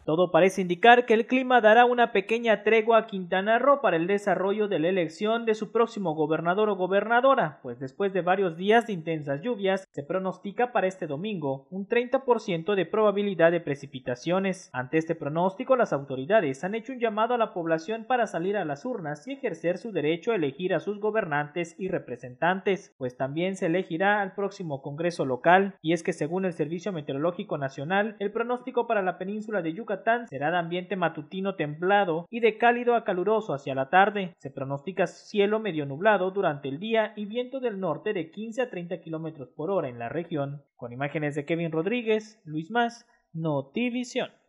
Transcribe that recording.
Todo parece indicar que el clima dará una pequeña tregua a Quintana Roo para el desarrollo de la elección de su próximo gobernador o gobernadora, pues después de varios días de intensas lluvias, se pronostica para este domingo un 30% de probabilidad de precipitaciones. Ante este pronóstico, las autoridades han hecho un llamado a la población para salir a las urnas y ejercer su derecho a elegir a sus gobernantes y representantes, pues también se elegirá al próximo Congreso local, y es que según el Servicio Meteorológico Nacional, el pronóstico para la península de Yucatán será de ambiente matutino templado y de cálido a caluroso hacia la tarde. Se pronostica cielo medio nublado durante el día y viento del norte de 15 a 30 km por hora en la región. Con imágenes de Kevin Rodríguez, Luis Más, Notivisión.